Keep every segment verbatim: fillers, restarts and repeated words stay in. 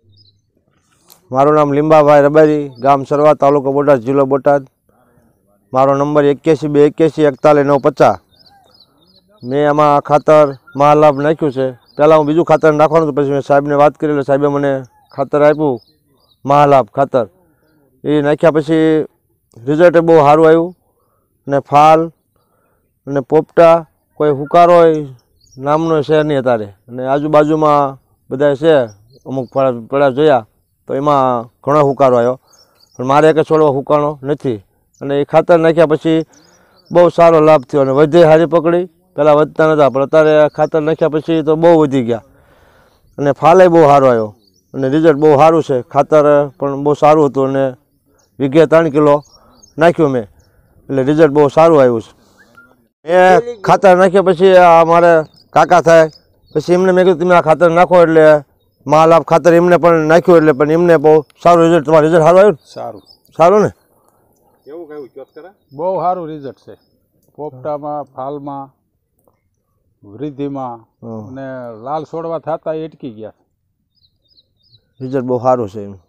મારું નામ લીંબાભાઈ રબારી, ગામ સરવા, તાલુકો બોટાદ, જિલ્લો બોટાદ. મારો નંબર એક્યાસી બે એક્યાસી એકતાલીસ નવ પચાસ. મેં આમાં ખાતર મહાલાભ નાખ્યું છે. પહેલાં હું બીજું ખાતર નાખવાનું હતું, પછી મેં સાહેબને વાત કરી એટલે સાહેબે મને ખાતર આપ્યું મહાલાભ ખાતર. એ નાખ્યા પછી રિઝલ્ટ બહુ સારું આવ્યું ને ફાલ અને પોપટા કોઈ હુકારો હોય નામનો છે નહીં અત્યારે, અને આજુબાજુમાં બધા છે અમુક પડા જોયા તો એમાં ઘણો હુકારો આવ્યો, પણ મારે એક છોડવા હુકાણો નથી. અને એ ખાતર નાખ્યા પછી બહુ સારો લાભ થયો અને વધે સારી પકડી. પહેલાં વધતા નહોતા પણ અત્યારે ખાતર નાખ્યા પછી તો બહુ વધી ગયા અને ફાલે બહુ સારો આવ્યો અને રિઝલ્ટ બહુ સારું છે. ખાતર પણ બહુ સારું હતું અને વીઘે ત્રણ કિલો નાખ્યું મેં એટલે રિઝલ્ટ બહુ સારું આવ્યું છે. મેં ખાતર નાખ્યા પછી આ મારે કાકા થાય પછી એમને મેં કીધું તમે આ ખાતર નાખો એટલે મહાલાભ ખાતર એમને પણ નાખ્યું એટલે પણ એમને બહુ સારું રિઝલ્ટ. તમારું રિઝલ્ટ સારું આવ્યું? સારું સારું ને? કેવું કયું ચોથ કરે? બહુ સારું રિઝલ્ટ છે. પોપટામાં, ફાલમાં, વૃદ્ધિમાં અને લાલ છોડવા થતા અટકી ગયા. રિઝલ્ટ બહુ સારું છે એમ.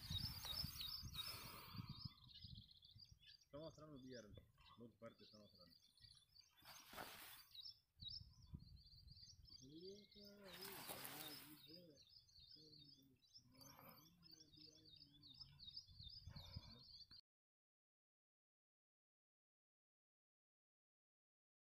સંવત્સરનું બિયારણ દૂધ ભરતી સંવત્સર